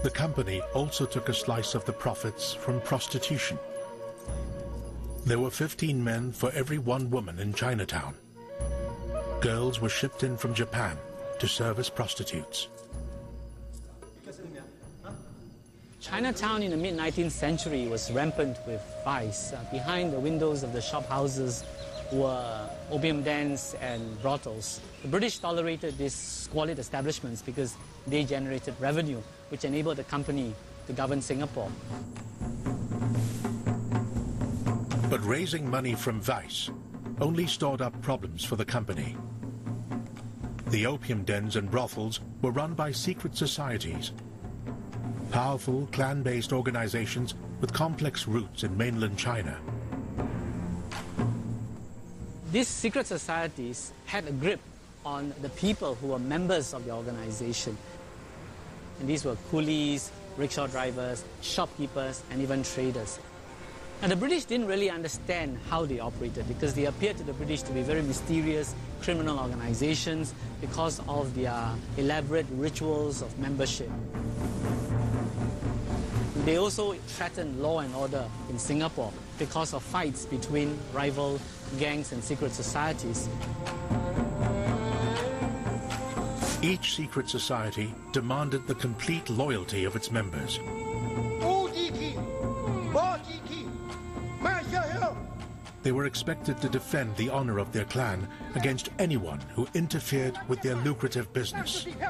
The company also took a slice of the profits from prostitution. There were 15 men for every 1 woman in Chinatown. Girls were shipped in from Japan to serve as prostitutes. Chinatown in the mid-19th century was rampant with vice. Behind the windows of the shop houses were opium dens and brothels. The British tolerated these squalid establishments because they generated revenue, which enabled the company to govern Singapore. But raising money from vice only stored up problems for the company. The opium dens and brothels were run by secret societies, powerful clan-based organizations with complex roots in mainland China. These secret societies had a grip on the people who were members of the organization. And these were coolies, rickshaw drivers, shopkeepers, and even traders. And the British didn't really understand how they operated because they appeared to the British to be very mysterious criminal organizations because of their elaborate rituals of membership. They also threatened law and order in Singapore because of fights between rival gangs and secret societies. Each secret society demanded the complete loyalty of its members. They were expected to defend the honor of their clan against anyone who interfered with their lucrative business. We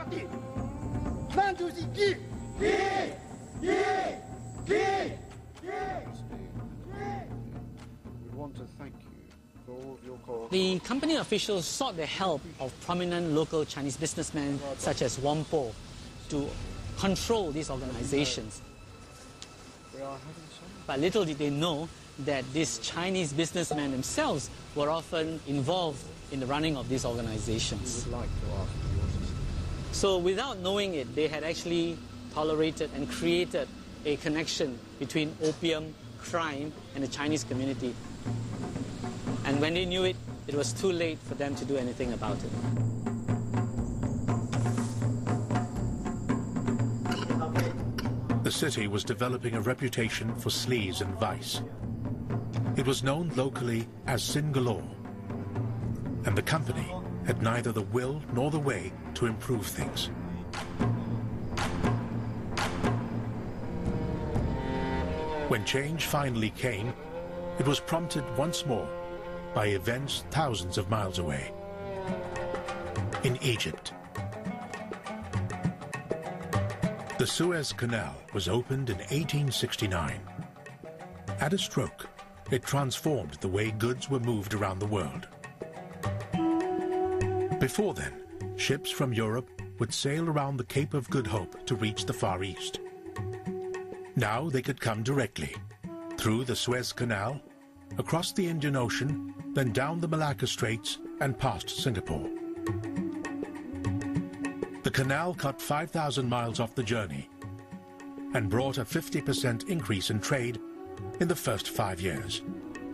want to thank you for all of your cooperation. The company officials sought the help of prominent local Chinese businessmen such as Wang Po to control these organizations. But little did they know that these Chinese businessmen themselves were often involved in the running of these organizations. So without knowing it, they had actually tolerated and created a connection between opium, crime, and the Chinese community. And when they knew it, it was too late for them to do anything about it. The city was developing a reputation for sleaze and vice. It was known locally as Sin Galore, and the company had neither the will nor the way to improve things. When change finally came, it was prompted once more by events thousands of miles away, in Egypt. The Suez Canal was opened in 1869. At a stroke, it transformed the way goods were moved around the world. Before then, ships from Europe would sail around the Cape of Good Hope to reach the Far East. Now they could come directly, through the Suez Canal, across the Indian Ocean, then down the Malacca Straits and past Singapore. The canal cut 5,000 miles off the journey and brought a 50% increase in trade in the first 5 years.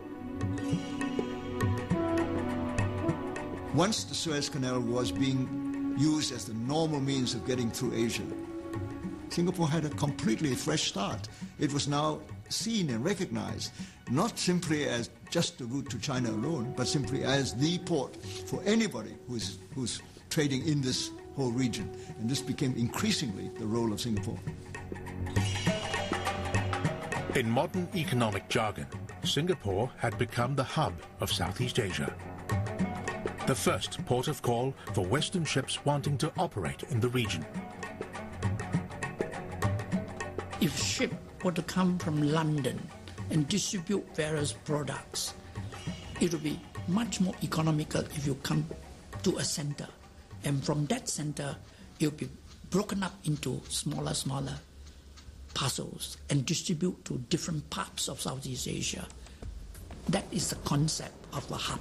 Once the Suez Canal was being used as the normal means of getting through Asia, Singapore had a completely fresh start. It was now seen and recognized, not simply as just the route to China alone, but simply as the port for anybody who's trading in this whole region. And this became increasingly the role of Singapore. In modern economic jargon, Singapore had become the hub of Southeast Asia, the first port of call for Western ships wanting to operate in the region. If ship were to come from London and distribute various products, it would be much more economical if you come to a center. And from that center, it will be broken up into smaller parcels and distribute to different parts of Southeast Asia. That is the concept of a hub.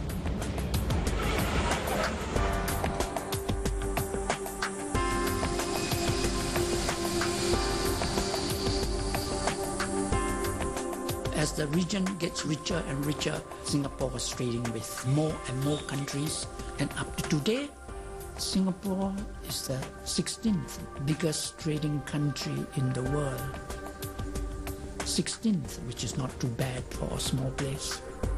As the region gets richer and richer, Singapore was trading with more and more countries. And up to today, Singapore is the 16th biggest trading country in the world. 16th, which is not too bad for a small place.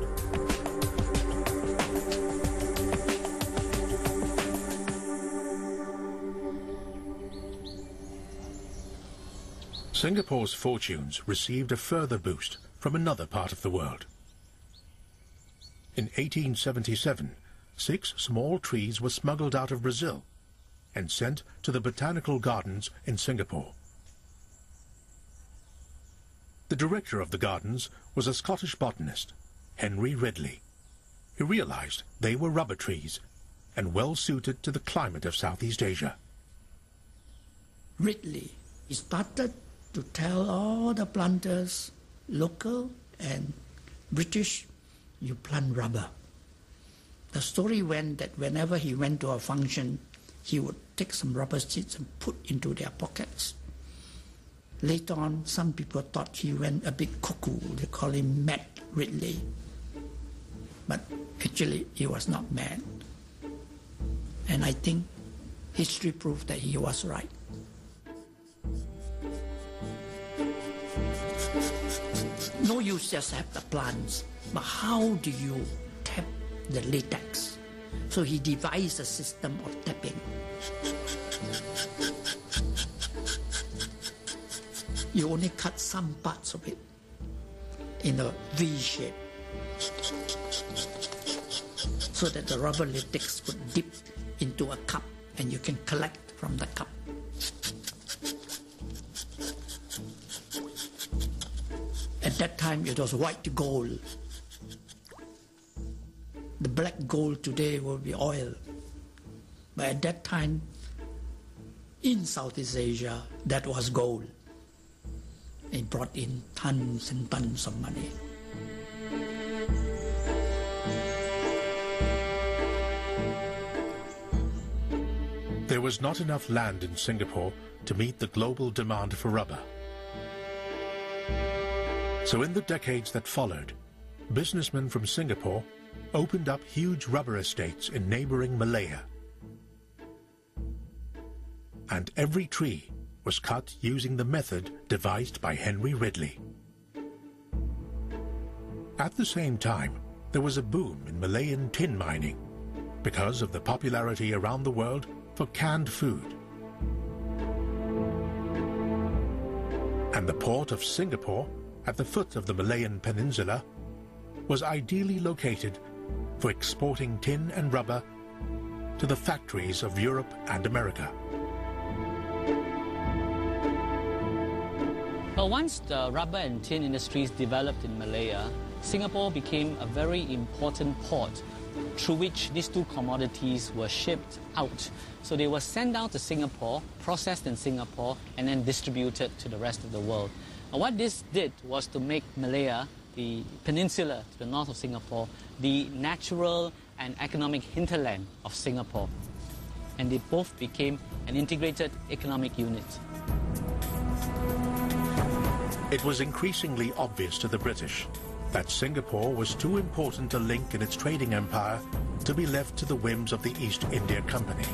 Singapore's fortunes received a further boost from another part of the world. In 1877, 6 small trees were smuggled out of Brazil and sent to the botanical gardens in Singapore. The director of the gardens was a Scottish botanist, Henry Ridley. He realized they were rubber trees and well suited to the climate of Southeast Asia. Ridley, he started to tell all the planters, local and British, you plant rubber. The story went that whenever he went to a function, he would take some rubber seeds and put into their pockets. Later on, some people thought he went a bit cuckoo. They call him Mad Ridley. But actually, he was not mad. And I think history proved that he was right. No use just have the plants, but how do you tap the latex? So he devised a system of tapping. You only cut some parts of it in a V shape so that the rubber latex could dip into a cup and you can collect from the cup. At that time, it was white gold. The black gold today will be oil. But at that time, in Southeast Asia, that was gold. It brought in tons and tons of money. There was not enough land in Singapore to meet the global demand for rubber. So in the decades that followed, businessmen from Singapore opened up huge rubber estates in neighboring Malaya. And every tree was cut using the method devised by Henry Ridley. At the same time, there was a boom in Malayan tin mining because of the popularity around the world for canned food. And the port of Singapore, at the foot of the Malayan Peninsula, was ideally located for exporting tin and rubber to the factories of Europe and America. But once the rubber and tin industries developed in Malaya, Singapore became a very important port through which these two commodities were shipped out. So they were sent out to Singapore, processed in Singapore, and then distributed to the rest of the world. And what this did was to make Malaya, the peninsula to the north of Singapore, the natural and economic hinterland of Singapore. And they both became an integrated economic unit. It was increasingly obvious to the British that Singapore was too important a link in its trading empire to be left to the whims of the East India Company.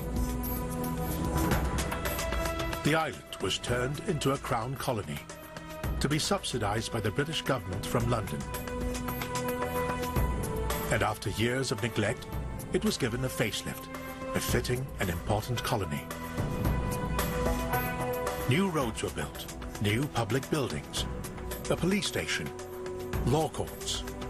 The island was turned into a crown colony, to be subsidized by the British government from London. And after years of neglect, it was given a facelift, befitting an important colony. New roads were built, new public buildings, a police station, law courts,